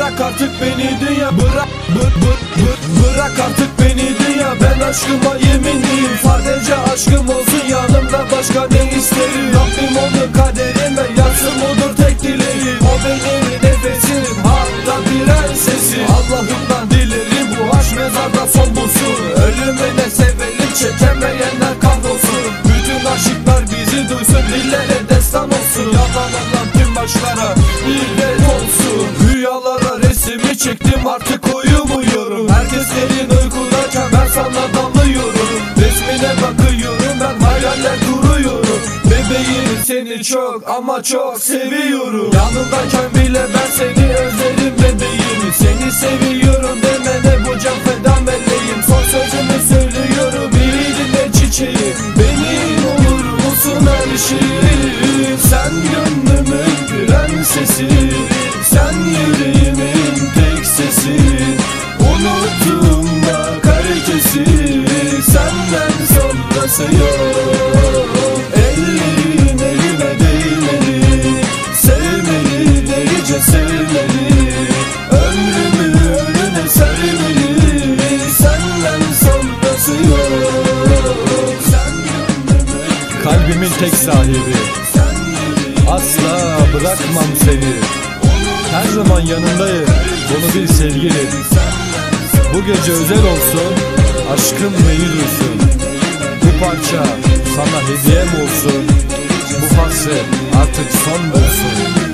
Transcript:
Bırak artık beni dünya, bırak artık beni dünya. Ben aşkıma yeminliyim, sadece aşkım olsun yanımda, başka ne isterim. Rabbim onun kaderime yazsın, budur tek dileğim. O benim nefesim, hatta prensesim. Allah'ımdan dilerim bu aşk mezarda son bulsun. Ölümüne sevelim, çekemeyenler kahrolsun. Bütün aşıklar bizi duysun, dillere destan olsun. Yalanlanan tüm aşklara ibret olsun. Rüyalara resmi çektim, artık uyumuyorum. Herkes derin uykudayken ben sana dalıyorum. Resmine bakıyorum, ben hayaller kuruyorum. Bebeğim seni çok ama çok seviyorum. Yanındayken bile ben seni özlerim bebeğim. Seni seviyorum demene bu can feda meleğim. Son sözümü söylüyorum, iyi dinle çiçeğim. Benim olur musun her şeyim? Sen gönlümün prensesi, sen yüreğimin tek sesi. Unuttum bak herkesi, senden sonrası yok. Ellerin elime değmeli, sevmeli, delice sevmeli. Ömrümü önüne sermeli, senden sonrası yok. Sen gönlümün kalbimin tek sahibi, asla bırakmam seni. Her zaman yanındayım, bunu bil sevgilim. Bu gece özel olsun, aşkım beni duysun. Bu parça sana hediyem olsun. Bu hasret artık son bulsun.